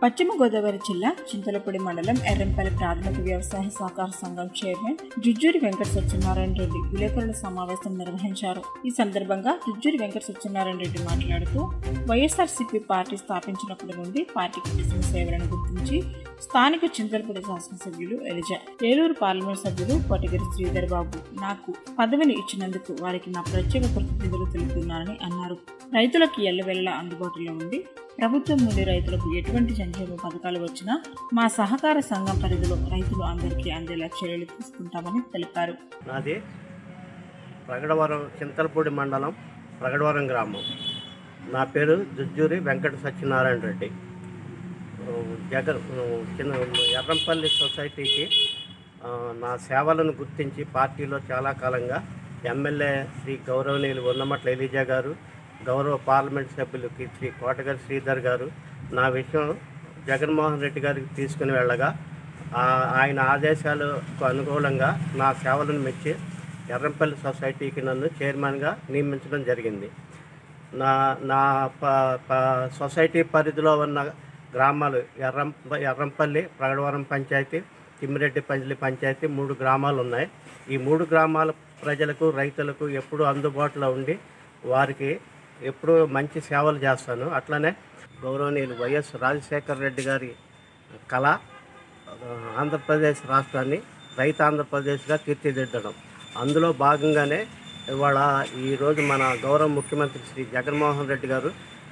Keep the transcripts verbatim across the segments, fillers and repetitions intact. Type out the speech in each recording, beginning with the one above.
పశ్చిమ గోదావరి జిల్లా చింతలపూడి మండలం ఎర్రంపల్లి ప్రాథమిక వ్యవసాయ సహకార సంఘం చైర్మన్ జుజ్జూరి వెంకట సత్యనారాయణ రెడ్డి విలేకరుల సమావేశం నిర్వహించారు. ఈ సందర్భంగా జుజ్జూరి వెంకట సత్యనారాయణ రెడ్డి మాట్లాడుతూ వైఎస్ఆర్సీపీ పార్టీ స్థాపించినప్పటి నుండి పార్టీకి చేసిన సేవలను గుర్తించి స్థానిక చింతలపూడి శాసనసభ్యులు ఎలిజా, ఏలూరు పార్లమెంట్ సభ్యులు కోటగిరి శ్రీధర్ బాబు నాకు పదవిని ఇచ్చినందుకు వారికి నా ప్రత్యేక కృతజ్ఞతలు తెలుపుతున్నానని అన్నారు. రైతులకు ఎల్లవెల్లా అందుబాటులో ఉండి ప్రభుత్వం నుండి రైతులకు ఎటువంటి సంక్షేమ పథకాలు వచ్చినా మా సహకార సంఘం పరిధిలో రైతులు అందరికీ అందేలా చర్యలు తీసుకుంటామని తెలిపారు. నాది ప్రగడవరం చింతలపూడి మండలం ప్రగడవరం గ్రామం. నా పేరు జుజ్జూరి వెంకట సత్యనారాయణ రెడ్డి. జగన్ చిన్న ఎర్రంపల్లి సొసైటీకి నా సేవలను గుర్తించి పార్టీలో చాలా కాలంగా ఎమ్మెల్యే శ్రీ గౌరవనీయులు ఉన్నమట్ల ఎలిజా గారు, గౌరవ పార్లమెంట్ సభ్యులు శ్రీ కోటగిరి శ్రీధర్ గారు నా విషయం జగన్మోహన్ రెడ్డి గారికి తీసుకుని వెళ్ళగా ఆయన ఆదేశాలకు అనుకూలంగా నా సేవలను మెచ్చి ఎర్రంపల్లి సొసైటీకి నన్ను చైర్మన్గా నియమించడం జరిగింది. నా నా సొసైటీ పరిధిలో ఉన్న గ్రామాలు ఎర్రం ఎర్రంపల్లి, ప్రగడవరం పంచాయతీ, తిమ్మిరెడ్డిపల్లి పంచాయతీ మూడు గ్రామాలు ఉన్నాయి. ఈ మూడు గ్రామాల ప్రజలకు, రైతులకు ఎప్పుడూ అందుబాటులో ఉండి వారికి ఎప్పుడూ మంచి సేవలు చేస్తాను. అట్లనే గౌరవనీయులు వైఎస్ రాజశేఖర రెడ్డి గారి కళ ఆంధ్రప్రదేశ్ రాష్ట్రాన్ని రైతు ఆంధ్రప్రదేశ్గా తీర్చిదిద్దడం, అందులో భాగంగానే ఇవాళ ఈరోజు మన గౌరవ ముఖ్యమంత్రి శ్రీ జగన్మోహన్ రెడ్డి గారు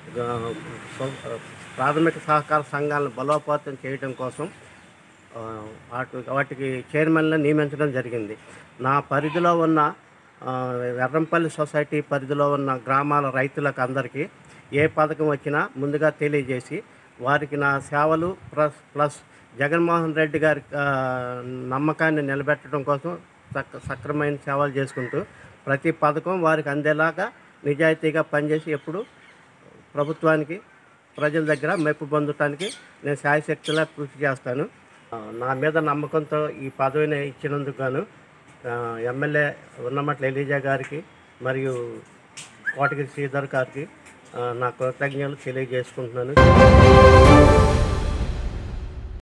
ప్రాథమిక సహకార సంఘాలను బలోపేతం చేయడం కోసం వాటి వాటికి చైర్మన్లను నియమించడం జరిగింది. నా పరిధిలో ఉన్న ఎర్రంపల్లి సొసైటీ పరిధిలో ఉన్న గ్రామాల రైతులకు అందరికీ ఏ పథకం వచ్చినా ముందుగా తెలియజేసి వారికి నా సేవలు ప్లస్ ప్లస్ జగన్మోహన్ రెడ్డి గారి నమ్మకాన్ని నిలబెట్టడం కోసం సక్ సక్రమైన సేవలు చేసుకుంటూ ప్రతి పథకం వారికి అందేలాగా నిజాయితీగా పనిచేసి ఎప్పుడు ప్రభుత్వానికి, ప్రజల దగ్గర మెప్పు పొందటానికి నేను శాయశక్తిలా కృషి చేస్తాను. నా మీద నమ్మకంతో ఈ పదవిని ఇచ్చినందుకు గాను ఎమ్మెల్యే ఉన్నమట్ల ఎలిజా గారికి మరియు కోటగిరి శ్రీధర్ గారికి నా కృతజ్ఞతలు తెలియజేసుకుంటున్నాను.